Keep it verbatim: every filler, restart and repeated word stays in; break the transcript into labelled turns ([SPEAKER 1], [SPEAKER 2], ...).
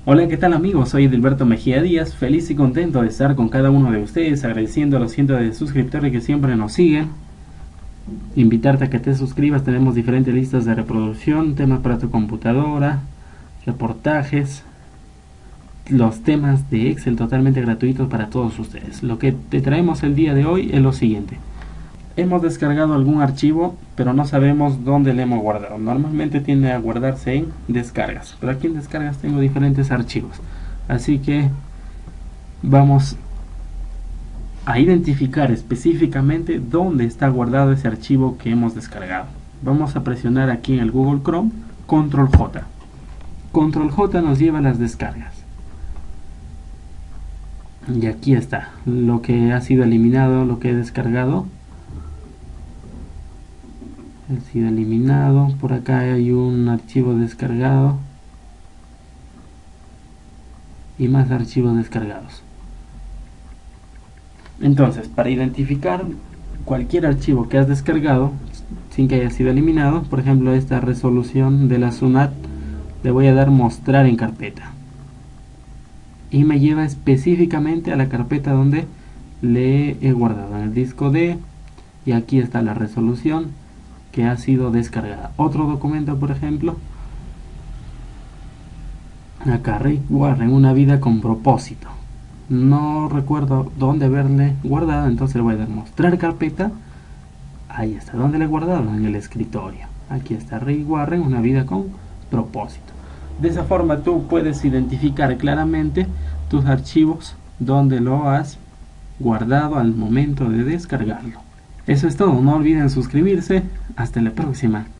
[SPEAKER 1] Hola, ¿qué tal amigos? Soy Edilberto Mejía Díaz, feliz y contento de estar con cada uno de ustedes, agradeciendo a los cientos de suscriptores que siempre nos siguen. Invitarte a que te suscribas, tenemos diferentes listas de reproducción, temas para tu computadora, reportajes, los temas de Excel totalmente gratuitos para todos ustedes. Lo que te traemos el día de hoy es lo siguiente. Hemos descargado algún archivo, pero no sabemos dónde le hemos guardado. Normalmente tiende a guardarse en descargas, pero aquí en descargas tengo diferentes archivos. Así que vamos a identificar específicamente dónde está guardado ese archivo que hemos descargado. Vamos a presionar aquí en el Google Chrome control J. control J nos lleva a las descargas. Y aquí está lo que ha sido eliminado, lo que he descargado. Ha sido eliminado. Por acá hay un archivo descargado y más archivos descargados. Entonces, para identificar cualquier archivo que has descargado sin que haya sido eliminado, por ejemplo esta resolución de la SUNAT, le voy a dar mostrar en carpeta y me lleva específicamente a la carpeta donde le he guardado, en el disco D, y aquí está la resolución que ha sido descargada. Otro documento, por ejemplo, acá, Rick Warren, una vida con propósito. No recuerdo dónde haberle guardado, entonces le voy a dar mostrar carpeta. Ahí está, ¿dónde le he guardado? En el escritorio. Aquí está Rick Warren, una vida con propósito. De esa forma tú puedes identificar claramente tus archivos donde lo has guardado al momento de descargarlo. Eso es todo, no olviden suscribirse. Hasta la próxima.